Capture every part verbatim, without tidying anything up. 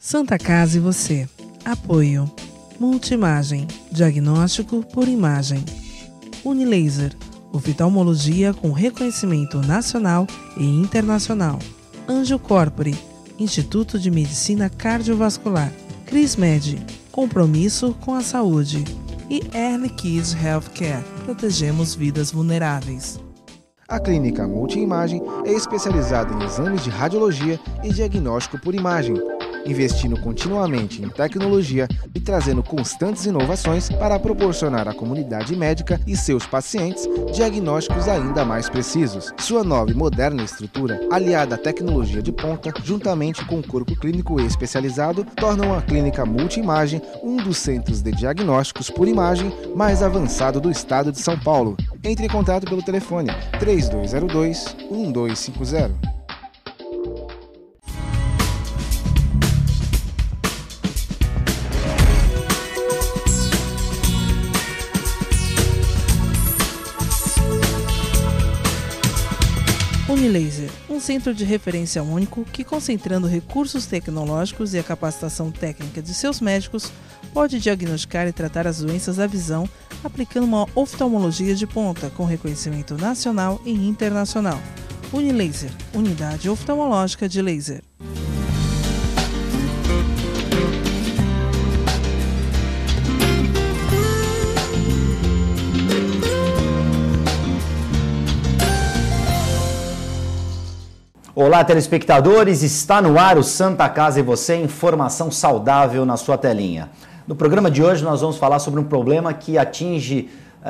Santa Casa e você. Apoio. Multimagem. Diagnóstico por imagem. Unilaser. Oftalmologia com reconhecimento nacional e internacional. Anjo Corpore. Instituto de Medicina Cardiovascular. Crismed. Compromisso com a saúde. E Early Kids Healthcare. Protegemos vidas vulneráveis. A Clínica Multimagem é especializada em exames de radiologia e diagnóstico por imagem, investindo continuamente em tecnologia e trazendo constantes inovações para proporcionar à comunidade médica e seus pacientes diagnósticos ainda mais precisos. Sua nova e moderna estrutura, aliada à tecnologia de ponta, juntamente com o corpo clínico especializado, tornam a Clínica Multimagem um dos centros de diagnósticos por imagem mais avançado do estado de São Paulo. Entre em contato pelo telefone três dois zero dois, um dois cinco zero. Unilaser, um centro de referência único que, concentrando recursos tecnológicos e a capacitação técnica de seus médicos, pode diagnosticar e tratar as doenças da visão, aplicando uma oftalmologia de ponta com reconhecimento nacional e internacional. Unilaser, unidade oftalmológica de laser. Olá, telespectadores, está no ar o Santa Casa e você, informação saudável na sua telinha. No programa de hoje nós vamos falar sobre um problema que atinge,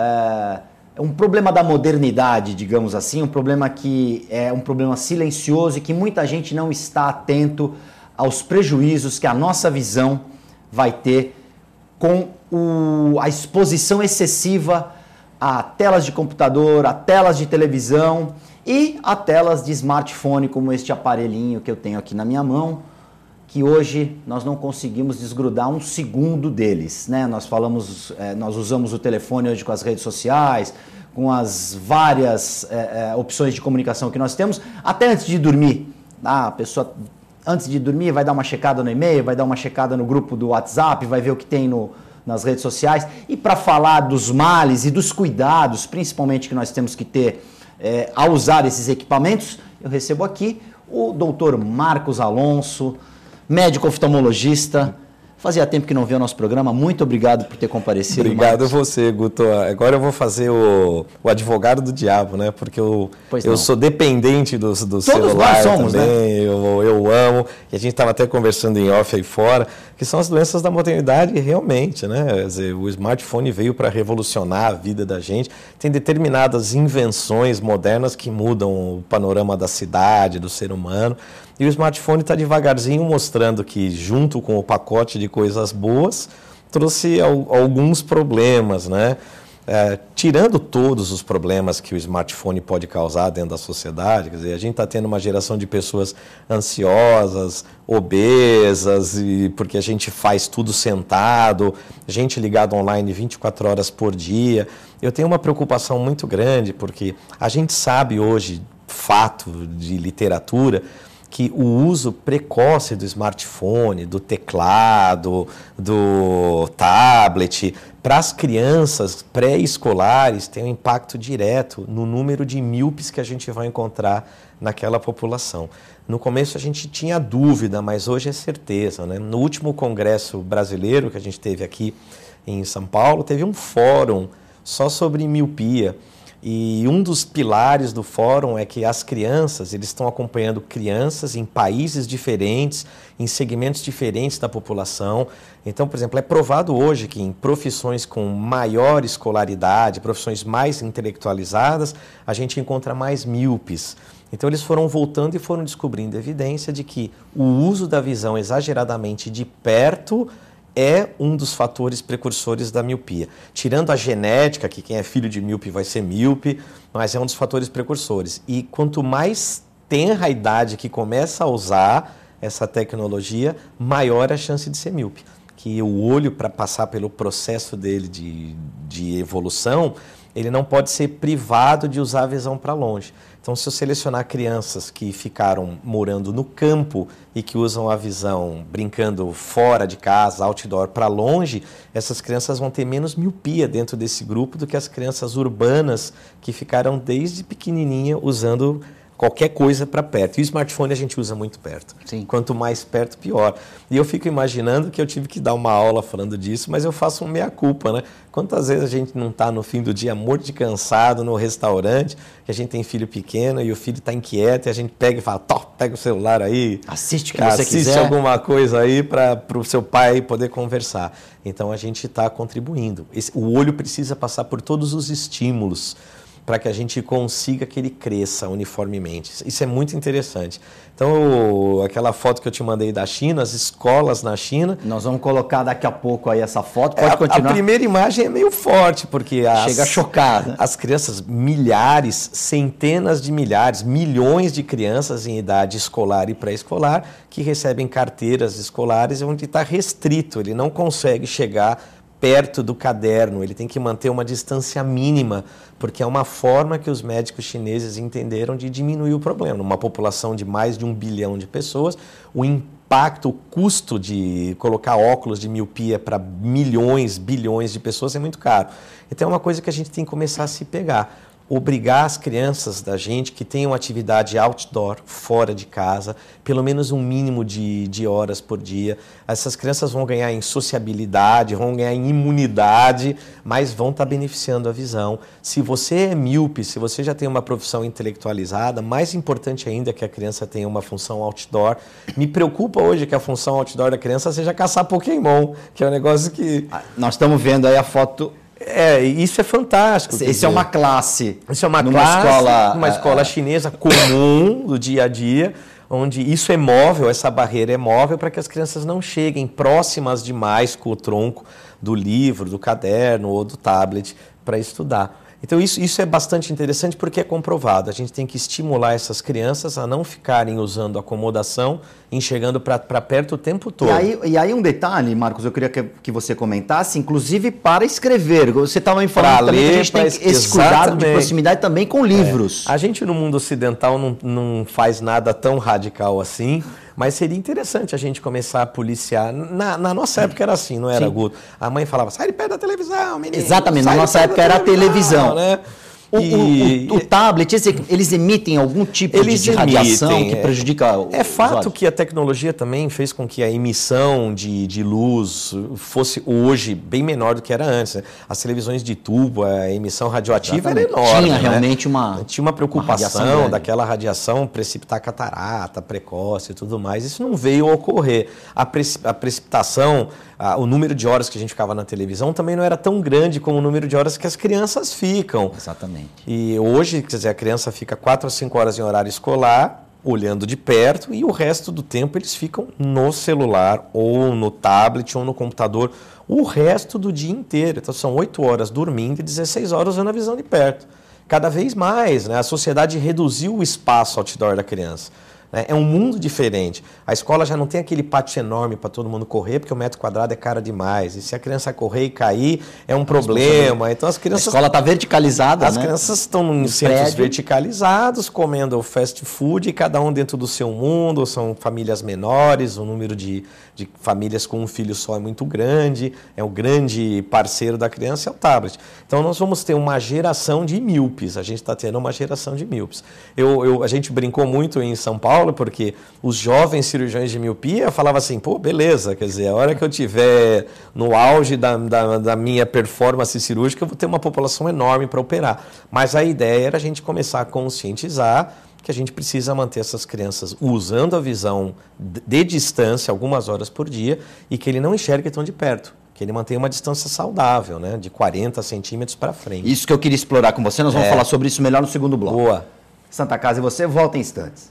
é, um problema da modernidade, digamos assim, um problema que é um problema silencioso e que muita gente não está atento aos prejuízos que a nossa visão vai ter com o, a exposição excessiva a telas de computador, a telas de televisão e a telas de smartphone, como este aparelhinho que eu tenho aqui na minha mão, que hoje nós não conseguimos desgrudar um segundo deles, né? Nós falamos, é, nós usamos o telefone hoje com as redes sociais, com as várias é, é, opções de comunicação que nós temos, até antes de dormir. Ah, a pessoa, antes de dormir, vai dar uma checada no e-mail, vai dar uma checada no grupo do WhatsApp, vai ver o que tem no, nas redes sociais. E para falar dos males e dos cuidados, principalmente que nós temos que ter É, ao usar esses equipamentos, eu recebo aqui o doutor Marcos Alonso, médico oftalmologista. Fazia tempo que não via o nosso programa. Muito obrigado por ter comparecido. Obrigado a você, Guto. Agora eu vou fazer o, o advogado do diabo, né? Porque eu, eu sou dependente do, do celular somos, também, né? eu, eu amo. E a gente estava até conversando em off aí fora, que são as doenças da modernidade realmente, né? Quer dizer, o smartphone veio para revolucionar a vida da gente. Tem determinadas invenções modernas que mudam o panorama da cidade, do ser humano. E o smartphone está devagarzinho mostrando que, junto com o pacote de coisas boas, trouxe al- alguns problemas, né? É, tirando todos os problemas que o smartphone pode causar dentro da sociedade, quer dizer, a gente está tendo uma geração de pessoas ansiosas, obesas, e porque a gente faz tudo sentado, gente ligada online vinte e quatro horas por dia. Eu tenho uma preocupação muito grande, porque a gente sabe hoje, fato de literatura, que o uso precoce do smartphone, do teclado, do tablet, para as crianças pré-escolares tem um impacto direto no número de míopes que a gente vai encontrar naquela população. No começo a gente tinha dúvida, mas hoje é certeza, né? No último congresso brasileiro que a gente teve aqui em São Paulo, teve um fórum só sobre miopia. E um dos pilares do fórum é que as crianças, eles estão acompanhando crianças em países diferentes, em segmentos diferentes da população. Então, por exemplo, é provado hoje que em profissões com maior escolaridade, profissões mais intelectualizadas, a gente encontra mais míopes. Então, eles foram voltando e foram descobrindo evidência de que o uso da visão exageradamente de perto é um dos fatores precursores da miopia. Tirando a genética, que quem é filho de míope vai ser míope, mas é um dos fatores precursores. E quanto mais tenra a idade que começa a usar essa tecnologia, maior a chance de ser míope. Que o olho, para passar pelo processo dele de, de evolução, ele não pode ser privado de usar a visão para longe. Então, se eu selecionar crianças que ficaram morando no campo e que usam a visão brincando fora de casa, outdoor, para longe, essas crianças vão ter menos miopia dentro desse grupo do que as crianças urbanas que ficaram desde pequenininha usando qualquer coisa para perto. E o smartphone a gente usa muito perto. Sim. Quanto mais perto, pior. E eu fico imaginando que eu tive que dar uma aula falando disso, mas eu faço um meia-culpa, né? Quantas vezes a gente não está no fim do dia morto de cansado no restaurante, que a gente tem filho pequeno e o filho está inquieto e a gente pega e fala, Tó, pega o celular aí, assiste o que assiste você quiser. alguma coisa aí para o seu pai poder conversar. Então a gente está contribuindo. Esse, o olho precisa passar por todos os estímulos para que a gente consiga que ele cresça uniformemente. Isso é muito interessante. Então, aquela foto que eu te mandei da China, as escolas na China... Nós vamos colocar daqui a pouco aí essa foto, pode a, continuar. A primeira imagem é meio forte, porque... As, chega a chocar, né? As crianças, milhares, centenas de milhares, milhões de crianças em idade escolar e pré-escolar que recebem carteiras escolares onde está restrito, ele não consegue chegar perto do caderno, ele tem que manter uma distância mínima, porque é uma forma que os médicos chineses entenderam de diminuir o problema. Numa população de mais de um bilhão de pessoas, o impacto, o custo de colocar óculos de miopia para milhões, bilhões de pessoas é muito caro. Então é uma coisa que a gente tem que começar a se pegar. Obrigar as crianças da gente que tenham atividade outdoor, fora de casa, pelo menos um mínimo de, de horas por dia. Essas crianças vão ganhar em sociabilidade, vão ganhar em imunidade, mas vão estar beneficiando a visão. Se você é míope, se você já tem uma profissão intelectualizada, mais importante ainda é que a criança tenha uma função outdoor. Me preocupa hoje que a função outdoor da criança seja caçar Pokémon, que é um negócio que... Nós estamos vendo aí a foto... É, isso é fantástico. Isso é uma classe. Isso é uma numa classe, escola, uma escola a... chinesa comum do dia a dia, onde isso é móvel, essa barreira é móvel para que as crianças não cheguem próximas demais com o tronco do livro, do caderno ou do tablet para estudar. Então isso, isso é bastante interessante porque é comprovado. A gente tem que estimular essas crianças a não ficarem usando acomodação, enxergando para perto o tempo todo. E aí, e aí um detalhe, Marcos, eu queria que, que você comentasse, inclusive para escrever. Você estava me falando pra também ler, que a gente tem pra... esse cuidado de proximidade também com livros. É. A gente no mundo ocidental não, não faz nada tão radical assim, mas seria interessante a gente começar a policiar. Na, na nossa época era assim, não era, Guto? A mãe falava, sai de perto da televisão, menino. Exatamente, na nossa época era a televisão. Né? O, e... o, o, o tablet, eles emitem algum tipo eles de, de radiação emitem, que prejudica é, o É fato olhos. que a tecnologia também fez com que a emissão de, de luz fosse hoje bem menor do que era antes. Né? As televisões de tubo, a emissão radioativa Exatamente. era enorme. Tinha né? realmente uma Tinha uma preocupação uma radiação daquela radiação precipitar catarata precoce e tudo mais. Isso não veio a ocorrer. A, preci a precipitação, a, o número de horas que a gente ficava na televisão também não era tão grande como o número de horas que as crianças ficam. Exatamente. E hoje Hoje, quer dizer, a criança fica quatro a cinco horas em horário escolar, olhando de perto, e o resto do tempo eles ficam no celular, ou no tablet, ou no computador, o resto do dia inteiro. Então, são oito horas dormindo e dezesseis horas usando a visão de perto. Cada vez mais, né, a sociedade reduziu o espaço outdoor da criança. É um mundo diferente. A escola já não tem aquele pátio enorme para todo mundo correr, porque o metro quadrado é caro demais. E se a criança correr e cair, é um problema. Então as crianças... A escola está verticalizada, As né? crianças estão em centros verticalizados, comendo fast food, e cada um dentro do seu mundo. São famílias menores, o número de, de famílias com um filho só é muito grande. É o grande parceiro da criança, é o tablet. Então nós vamos ter uma geração de míopes. A gente está tendo uma geração de míopes. Eu, eu, a gente brincou muito em São Paulo, porque os jovens cirurgiões de miopia falavam assim, pô, beleza, quer dizer, a hora que eu tiver no auge da, da, da minha performance cirúrgica, eu vou ter uma população enorme para operar. Mas a ideia era a gente começar a conscientizar que a gente precisa manter essas crianças usando a visão de distância algumas horas por dia e que ele não enxergue tão de perto. Que ele mantenha uma distância saudável, né, de quarenta centímetros para frente. Isso que eu queria explorar com você, nós vamos é. falar sobre isso melhor no segundo bloco. Boa. Santa Casa e você, volta em instantes.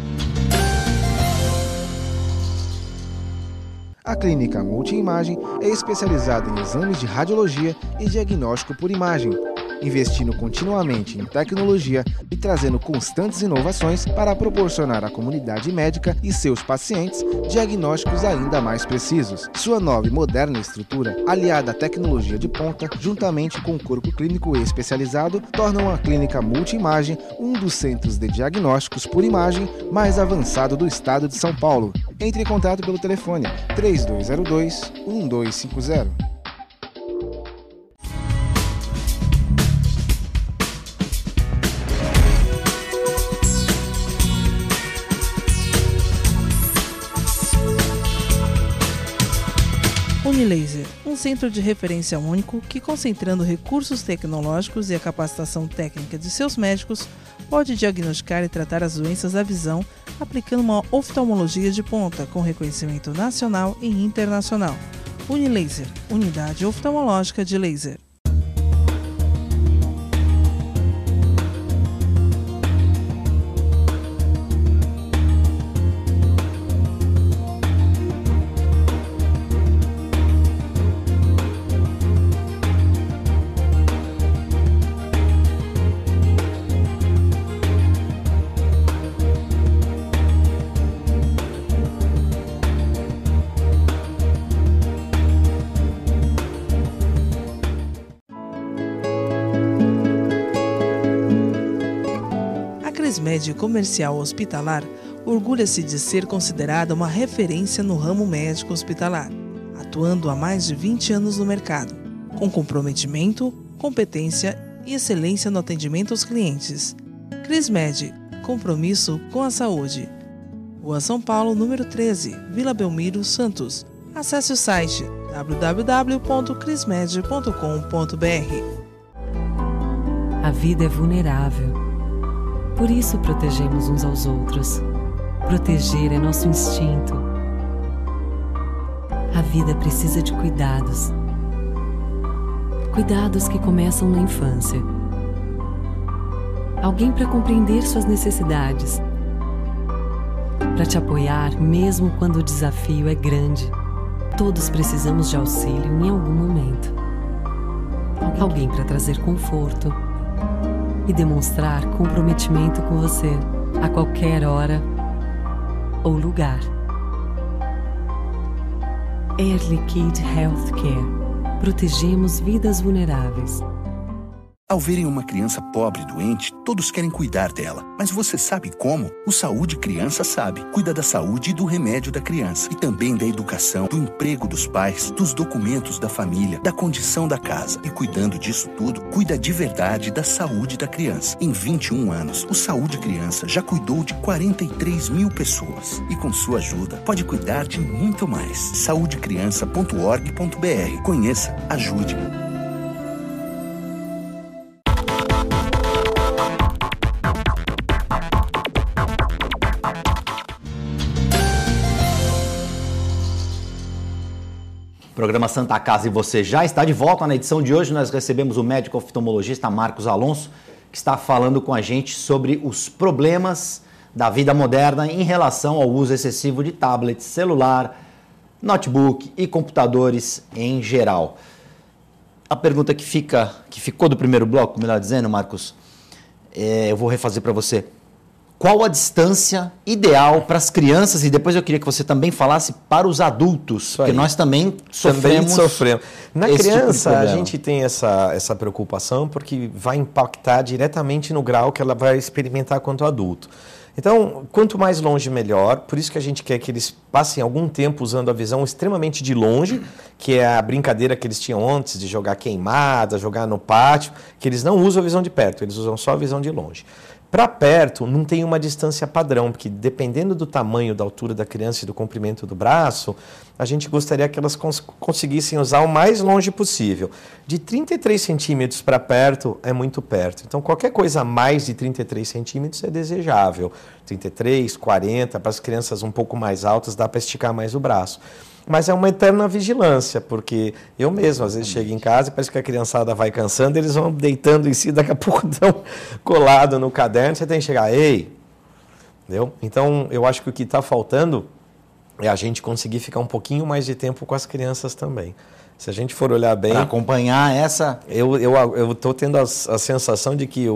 A Clínica Multiimagem é especializada em exames de radiologia e diagnóstico por imagem. investindo continuamente em tecnologia e trazendo constantes inovações para proporcionar à comunidade médica e seus pacientes diagnósticos ainda mais precisos. Sua nova e moderna estrutura, aliada à tecnologia de ponta, juntamente com o corpo clínico especializado, tornam a Clínica Multimagem um dos centros de diagnósticos por imagem mais avançado do estado de São Paulo. Entre em contato pelo telefone três dois zero dois, um dois cinco zero. Unilaser, um centro de referência único que, concentrando recursos tecnológicos e a capacitação técnica de seus médicos, pode diagnosticar e tratar as doenças da visão, aplicando uma oftalmologia de ponta com reconhecimento nacional e internacional. Unilaser, unidade oftalmológica de laser. A Crismed Comercial Hospitalar orgulha-se de ser considerada uma referência no ramo médico hospitalar, atuando há mais de vinte anos no mercado, com comprometimento, competência e excelência no atendimento aos clientes. Crismed, compromisso com a saúde. Rua São Paulo, número treze, Vila Belmiro, Santos. Acesse o site w w w ponto crismed ponto com ponto b r. A vida é vulnerável. Por isso protegemos uns aos outros. Proteger é nosso instinto. A vida precisa de cuidados. Cuidados que começam na infância. Alguém para compreender suas necessidades. Para te apoiar mesmo quando o desafio é grande. Todos precisamos de auxílio em algum momento. Alguém para trazer conforto e demonstrar comprometimento com você a qualquer hora ou lugar. Air Liquide Healthcare. Protegemos vidas vulneráveis. Ao verem uma criança pobre e doente, todos querem cuidar dela. Mas você sabe como? O Saúde Criança sabe. Cuida da saúde e do remédio da criança. E também da educação, do emprego dos pais, dos documentos da família, da condição da casa. E cuidando disso tudo, cuida de verdade da saúde da criança. Em vinte e um anos, o Saúde Criança já cuidou de quarenta e três mil pessoas. E com sua ajuda, pode cuidar de muito mais. saúde criança ponto org ponto b r. Conheça, ajude. Programa Santa Casa e você já está de volta. Na edição de hoje nós recebemos o médico oftalmologista Marcos Alonso, que está falando com a gente sobre os problemas da vida moderna em relação ao uso excessivo de tablets, celular, notebook e computadores em geral. A pergunta que, fica, que ficou do primeiro bloco, melhor dizendo, Marcos, é, eu vou refazer para você. Qual a distância ideal para as crianças? E depois eu queria que você também falasse para os adultos, porque nós também sofremos. Também sofremos. Na esse criança, tipo de a gente tem essa, essa preocupação porque vai impactar diretamente no grau que ela vai experimentar quanto adulto. Então, quanto mais longe, melhor. Por isso que a gente quer que eles passem algum tempo usando a visão extremamente de longe, que é a brincadeira que eles tinham antes de jogar queimada, jogar no pátio, que eles não usam a visão de perto, eles usam só a visão de longe. Para perto, não tem uma distância padrão, porque dependendo do tamanho, da altura da criança e do comprimento do braço, a gente gostaria que elas cons- conseguissem usar o mais longe possível. De trinta e três centímetros para perto é muito perto. Então, qualquer coisa a mais de trinta e três centímetros é desejável. trinta e três, quarenta, para as crianças um pouco mais altas, dá para esticar mais o braço. Mas é uma eterna vigilância, porque eu mesmo, às vezes, chego em casa e parece que a criançada vai cansando, eles vão deitando em si, daqui a pouco estão colado no caderno, você tem que chegar, ei, entendeu? Então, eu acho que o que está faltando é a gente conseguir ficar um pouquinho mais de tempo com as crianças também. Se a gente for olhar bem... Para acompanhar essa... Eu eu estou tendo a, a sensação de que o,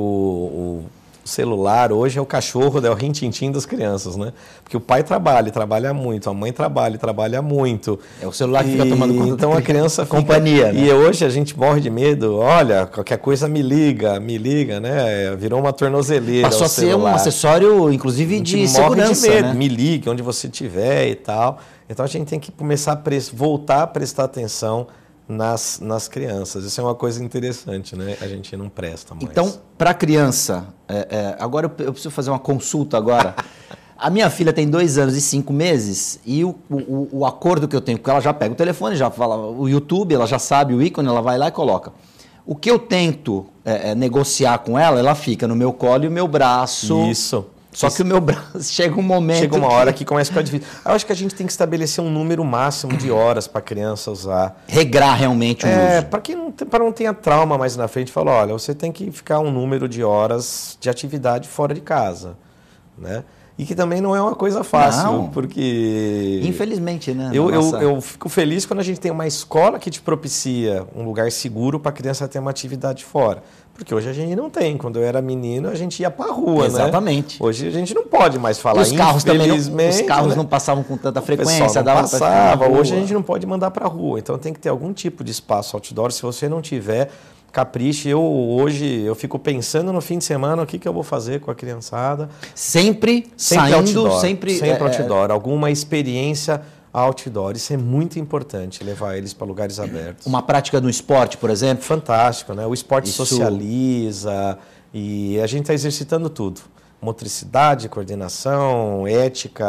o celular hoje é o cachorro, é o rintintim das crianças, né? Porque o pai trabalha, trabalha muito, a mãe trabalha, trabalha muito. É o celular que fica tomando conta. Então a criança fica... Companhia, né? E hoje a gente morre de medo. Olha, qualquer coisa me liga, me liga, né? Virou uma tornozeleira. Passou a ser um acessório, inclusive, de segurança, morre de medo, né? Me ligue onde você estiver e tal. Então a gente tem que começar a pres... voltar a prestar atenção nas, nas crianças. Isso é uma coisa interessante, né? A gente não presta mais. Então, para a criança, é, é, agora eu, eu preciso fazer uma consulta agora. A minha filha tem dois anos e cinco meses e o, o, o acordo que eu tenho, porque ela já pega o telefone, já fala o YouTube, ela já sabe o ícone, ela vai lá e coloca. O que eu tento é, é, negociar com ela, ela fica no meu colo e o meu braço... Isso. Só Isso. que o meu braço chega um momento. Chega uma que... hora que começa a ficar difícil. Eu acho que a gente tem que estabelecer um número máximo de horas para a criança usar. Regrar realmente o é, uso. Para que não, para não tenha trauma mais na frente, fala, olha, você tem que ficar um número de horas de atividade fora de casa, né? E que também não é uma coisa fácil, não. porque... Infelizmente, né? Eu, nossa... eu, eu fico feliz quando a gente tem uma escola que te propicia um lugar seguro para a criança ter uma atividade fora. Porque hoje a gente não tem. Quando eu era menino, a gente ia para a rua, Exatamente. né? Hoje a gente não pode mais falar. E os carros também não, os carros né? não passavam com tanta O frequência. pessoal não dava passava. pra Hoje a gente não pode mandar para a rua. Então tem que ter algum tipo de espaço outdoor. Se você não tiver, capriche. Eu hoje eu fico pensando no fim de semana o que, que eu vou fazer com a criançada. Sempre, sempre saindo, outdoor, sempre... Sempre é, outdoor. Alguma experiência outdoor. Isso é muito importante, levar eles para lugares abertos. Uma prática no esporte, por exemplo? Fantástico, né? O esporte Isso... socializa e a gente está exercitando tudo. Motricidade, coordenação, ética,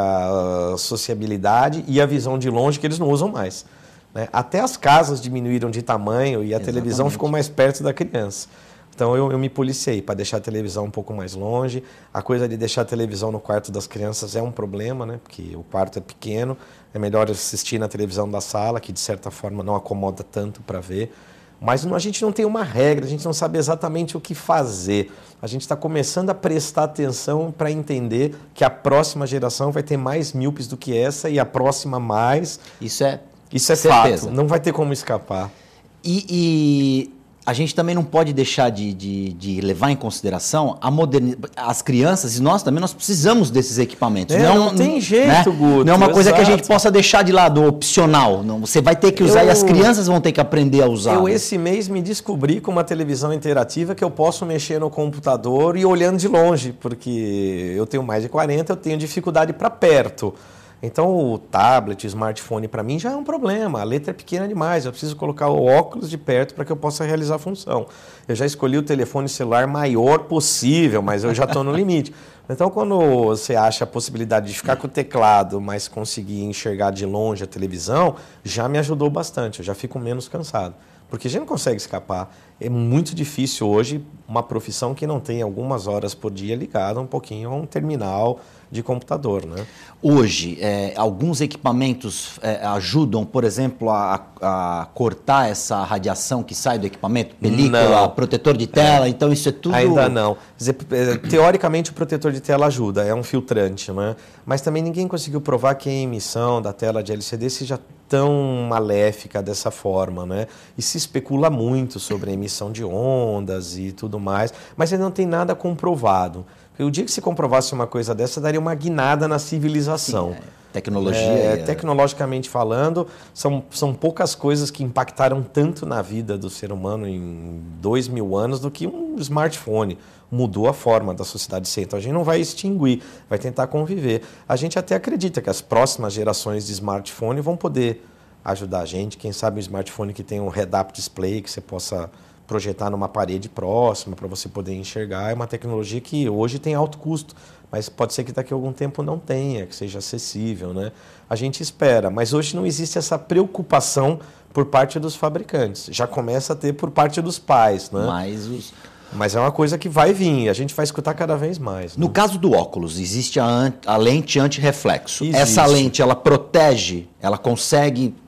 sociabilidade e a visão de longe que eles não usam mais. Né? Até as casas diminuíram de tamanho e a Exatamente. televisão ficou mais perto da criança. Então eu, eu me policiei para deixar a televisão um pouco mais longe. A coisa de deixar a televisão no quarto das crianças é um problema, né? Porque o quarto é pequeno. É melhor assistir na televisão da sala, que de certa forma não acomoda tanto para ver. Mas não, a gente não tem uma regra, a gente não sabe exatamente o que fazer. A gente está começando a prestar atenção para entender que a próxima geração vai ter mais míopes do que essa e a próxima mais. Isso é Isso é certeza. Fato, não vai ter como escapar. E... e... A gente também não pode deixar de, de, de levar em consideração a moderni... as crianças, e nós também, nós precisamos desses equipamentos. É, não, não tem jeito, né? Guto. Não é uma coisa exato. que a gente possa deixar de lado, opcional. Não, você vai ter que usar eu, e as crianças vão ter que aprender a usar. Eu esse mês me descobri com uma televisão interativa que eu posso mexer no computador e olhando de longe, porque eu tenho mais de quarenta, eu tenho dificuldade para perto. Então o tablet, o smartphone para mim já é um problema, a letra é pequena demais, eu preciso colocar o óculos de perto para que eu possa realizar a função. Eu já escolhi o telefone celular maior possível, mas eu já estou no limite. Então quando você acha a possibilidade de ficar com o teclado, mas conseguir enxergar de longe a televisão, já me ajudou bastante, eu já fico menos cansado. Porque a gente não consegue escapar. É muito difícil hoje uma profissão que não tem algumas horas por dia ligada um pouquinho a um terminal de computador, né? Hoje, é, alguns equipamentos é, ajudam, por exemplo, a, a cortar essa radiação que sai do equipamento? Película, não. protetor de tela, é. Então isso é tudo... Ainda não. Teoricamente o protetor de tela ajuda, é um filtrante, né? Mas também ninguém conseguiu provar que a emissão da tela de L C D seja tão maléfica dessa forma, né? E se especula muito sobre a emissão de ondas e tudo mais, mas ainda não tem nada comprovado. Porque o dia que se comprovasse uma coisa dessa, daria uma guinada na civilização. Sim, é. Tecnologia... É, é... Tecnologicamente falando, são, são poucas coisas que impactaram tanto na vida do ser humano em dois mil anos do que um smartphone. Mudou a forma da sociedade ser. Então a gente não vai extinguir, vai tentar conviver. A gente até acredita que as próximas gerações de smartphone vão poder ajudar a gente. Quem sabe um smartphone que tem um head-up display, que você possa projetar numa parede próxima para você poder enxergar. É uma tecnologia que hoje tem alto custo, mas pode ser que daqui a algum tempo não tenha, que seja acessível, né? A gente espera, mas hoje não existe essa preocupação por parte dos fabricantes. Já começa a ter por parte dos pais, né? Mas os... Mas é uma coisa que vai vir, a gente vai escutar cada vez mais. No né? caso do óculos, existe a, an- a lente antirreflexo. Existe. Essa lente, ela protege, ela consegue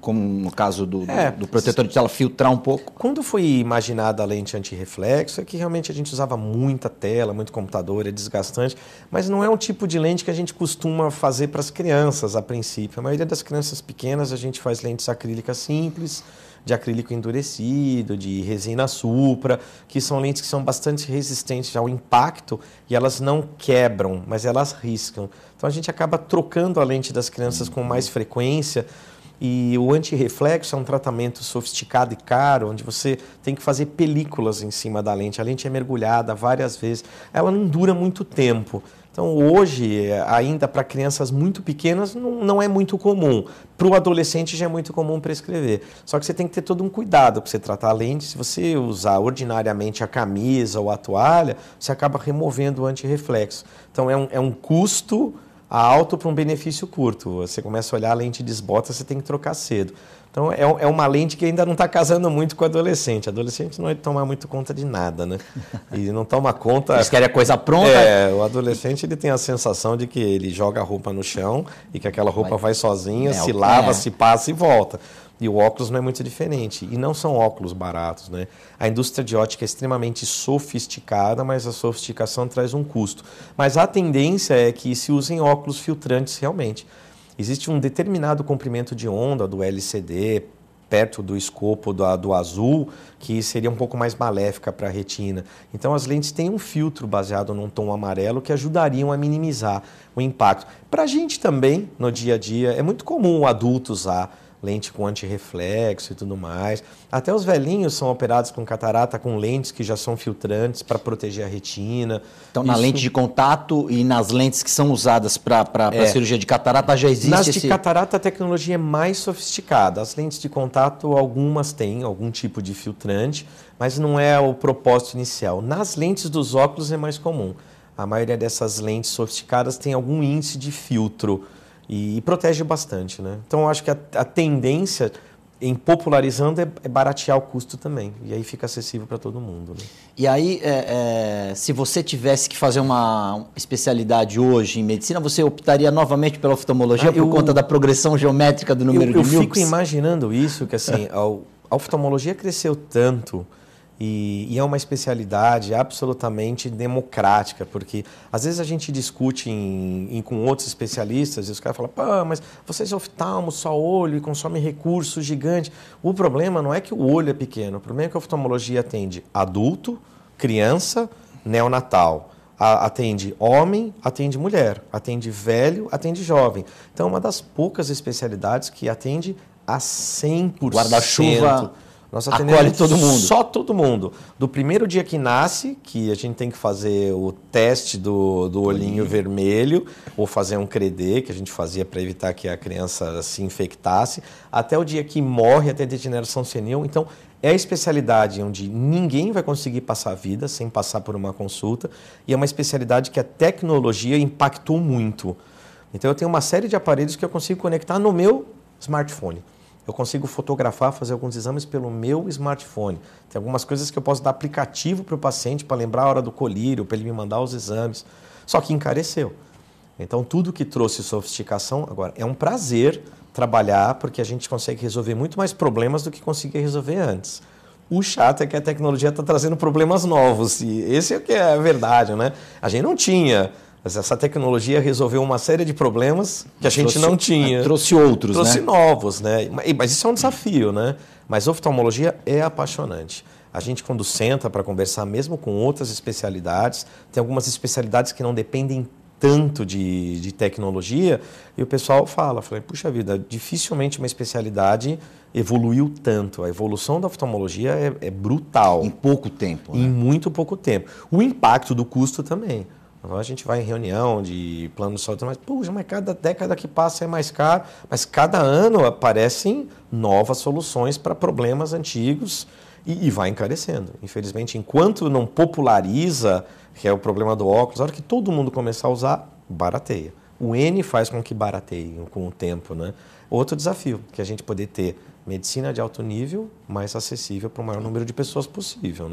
como no caso do, É, do, do protetor de tela, filtrar um pouco? Quando foi imaginada a lente antirreflexo, é que realmente a gente usava muita tela, muito computador, é desgastante, mas não é um tipo de lente que a gente costuma fazer para as crianças, a princípio. A maioria das crianças pequenas a gente faz lentes acrílicas simples, de acrílico endurecido, de resina supra, que são lentes que são bastante resistentes ao impacto e elas não quebram, mas elas riscam. Então a gente acaba trocando a lente das crianças com mais frequência. E o antirreflexo é um tratamento sofisticado e caro, onde você tem que fazer películas em cima da lente. A lente é mergulhada várias vezes, ela não dura muito tempo. Então hoje, ainda para crianças muito pequenas, não, não é muito comum. Para o adolescente já é muito comum prescrever. Só que você tem que ter todo um cuidado para você tratar a lente. Se você usar ordinariamente a camisa ou a toalha, você acaba removendo o antirreflexo. Então é um, é um custo alto para um benefício curto. Você começa a olhar, a lente desbota, você tem que trocar cedo. Então é, é uma lente que ainda não está casando muito com o adolescente. O adolescente não vai tomar muito conta de nada, né? E não toma conta... Eles querem a coisa pronta? É, o adolescente ele tem a sensação de que ele joga a roupa no chão e que aquela roupa vai, vai sozinha, é, se lava, é. se passa e volta. E o óculos não é muito diferente. E não são óculos baratos, né? A indústria de ótica é extremamente sofisticada, mas a sofisticação traz um custo. Mas a tendência é que se usem óculos filtrantes realmente. Existe um determinado comprimento de onda do L C D, perto do escopo do, do azul, que seria um pouco mais maléfica para a retina. Então as lentes têm um filtro baseado num tom amarelo que ajudariam a minimizar o impacto. Para a gente também, no dia a dia, é muito comum o adulto usar lente com antirreflexo e tudo mais. Até os velhinhos são operados com catarata com lentes que já são filtrantes para proteger a retina. Então, na Isso... lente de contato e nas lentes que são usadas para é. cirurgia de catarata já existe Nas esse... de catarata a tecnologia é mais sofisticada. As lentes de contato, algumas têm algum tipo de filtrante, mas não é o propósito inicial. Nas lentes dos óculos é mais comum. A maioria dessas lentes sofisticadas tem algum índice de filtro e, e protege bastante, né? Então, eu acho que a, a tendência em popularizando é, é baratear o custo também. E aí fica acessível para todo mundo, né? E aí, é, é, se você tivesse que fazer uma especialidade hoje em medicina, você optaria novamente pela oftalmologia ah, por eu, conta da progressão geométrica do número eu, de Eu Milks? fico imaginando isso, que assim, a, a oftalmologia cresceu tanto... E, e é uma especialidade absolutamente democrática, porque às vezes a gente discute em, em, com outros especialistas e os caras falam, pô, mas vocês oftalmos só olho e consomem recursos gigantes. O problema não é que o olho é pequeno, o problema é que a oftalmologia atende adulto, criança, neonatal. A, atende homem, atende mulher, atende velho, atende jovem. Então é uma das poucas especialidades que atende a cem por cento. Guarda-chuva... Nós acolhe todo mundo. Só todo mundo. Do primeiro dia que nasce, que a gente tem que fazer o teste do, do olhinho Olhinho. vermelho, ou fazer um credê, que a gente fazia para evitar que a criança se infectasse, até o dia que morre, até a degeneração senil. Então, é a especialidade onde ninguém vai conseguir passar a vida sem passar por uma consulta, e é uma especialidade que a tecnologia impactou muito. Então, eu tenho uma série de aparelhos que eu consigo conectar no meu smartphone. Eu consigo fotografar, fazer alguns exames pelo meu smartphone. Tem algumas coisas que eu posso dar aplicativo para o paciente para lembrar a hora do colírio, para ele me mandar os exames. Só que encareceu. Então, tudo que trouxe sofisticação, agora, é um prazer trabalhar porque a gente consegue resolver muito mais problemas do que conseguia resolver antes. O chato é que a tecnologia está trazendo problemas novos. E esse é o que é a verdade, né? A gente não tinha... Mas essa tecnologia resolveu uma série de problemas que a gente trouxe, não tinha. Trouxe outros, trouxe né? Trouxe novos, né? Mas isso é um desafio, né? Mas oftalmologia é apaixonante. A gente, quando senta para conversar, mesmo com outras especialidades, tem algumas especialidades que não dependem tanto de, de tecnologia, e o pessoal fala, fala, puxa vida, dificilmente uma especialidade evoluiu tanto. A evolução da oftalmologia é, é brutal. Em pouco tempo. Né? Em muito pouco tempo. O impacto do custo também. A gente vai em reunião de plano de saúde, mas, puxa, mas cada década que passa é mais caro. Mas cada ano aparecem novas soluções para problemas antigos e, e vai encarecendo. Infelizmente, enquanto não populariza, que é o problema do óculos, a hora que todo mundo começar a usar, barateia. O N faz com que barateie com o tempo, né? Outro desafio, que a gente poder ter medicina de alto nível mais acessível para o maior número de pessoas possível, né?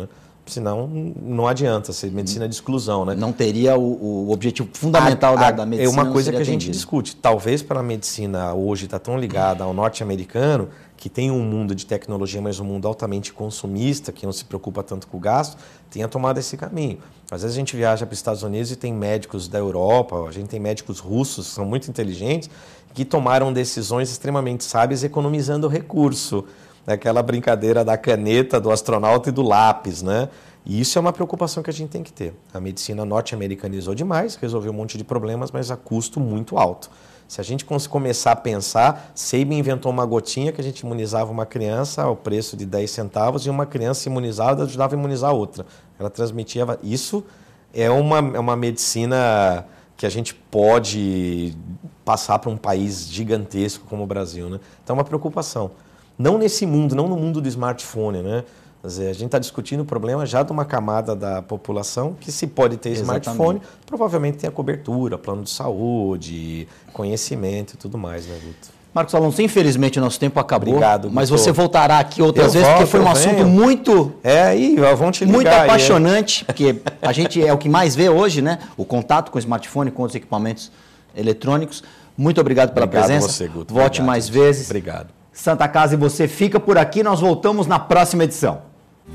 senão não adianta ser medicina de exclusão, né? Não teria o, o objetivo fundamental a, da, da medicina. É uma coisa que a gente atendido. discute. Talvez para a medicina hoje está tão ligada ao norte-americano, que tem um mundo de tecnologia, mas um mundo altamente consumista, que não se preocupa tanto com o gasto, tenha tomado esse caminho. Às vezes a gente viaja para os Estados Unidos e tem médicos da Europa, a gente tem médicos russos que são muito inteligentes, que tomaram decisões extremamente sábias economizando recurso. Aquela brincadeira da caneta, do astronauta e do lápis, né? E isso é uma preocupação que a gente tem que ter. A medicina norte-americanizou demais, resolveu um monte de problemas, mas a custo muito alto. Se a gente começar a pensar, Sabin inventou uma gotinha que a gente imunizava uma criança ao preço de dez centavos e uma criança imunizada ajudava a imunizar outra. Ela transmitia... Isso é uma, é uma medicina que a gente pode passar para um país gigantesco como o Brasil, né? Então é uma preocupação. Não nesse mundo, não no mundo do smartphone, né? Quer dizer, a gente está discutindo o problema já de uma camada da população que, se pode ter Exatamente. Smartphone, provavelmente tem a cobertura, plano de saúde, conhecimento e tudo mais, né, Guto? Marcos Alonso, infelizmente o nosso tempo acabou. Obrigado, Guto. Mas você voltará aqui outras eu vezes, volto, porque foi um assunto venho. muito... É, aí, vamos te ligar. Muito apaixonante, é. porque a gente é o que mais vê hoje, né? O contato com o smartphone, com os equipamentos eletrônicos. Muito obrigado pela obrigado presença. Você, Guto. Volte obrigado, mais vezes. Obrigado. Santa Casa e você fica por aqui. Nós voltamos na próxima edição.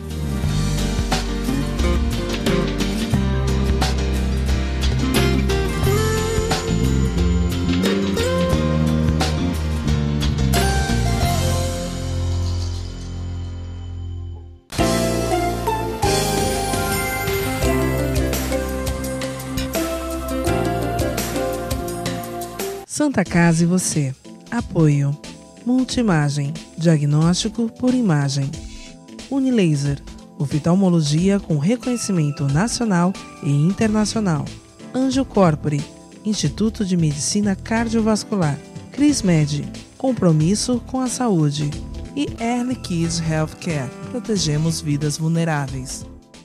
Santa Casa e você. Apoio. Multimagem. Diagnóstico por imagem. Unilaser. Oftalmologia com reconhecimento nacional e internacional. Anjo Corpore. Instituto de Medicina Cardiovascular. CrisMed. Compromisso com a saúde. E Early Kids Healthcare. Protegemos vidas vulneráveis.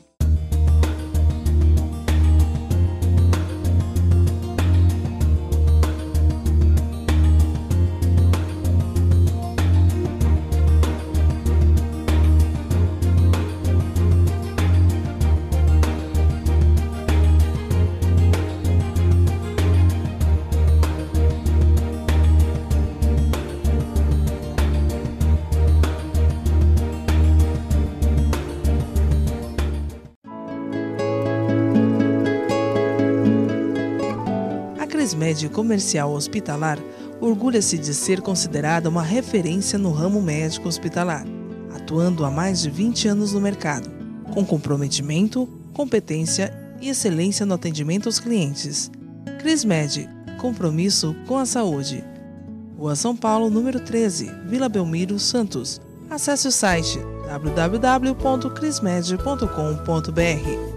A CrisMed Comercial Hospitalar orgulha-se de ser considerada uma referência no ramo médico hospitalar, atuando há mais de vinte anos no mercado, com comprometimento, competência e excelência no atendimento aos clientes. CrisMed, compromisso com a saúde. Rua São Paulo, número treze, Vila Belmiro, Santos. Acesse o site w w w ponto crismed ponto com ponto b r.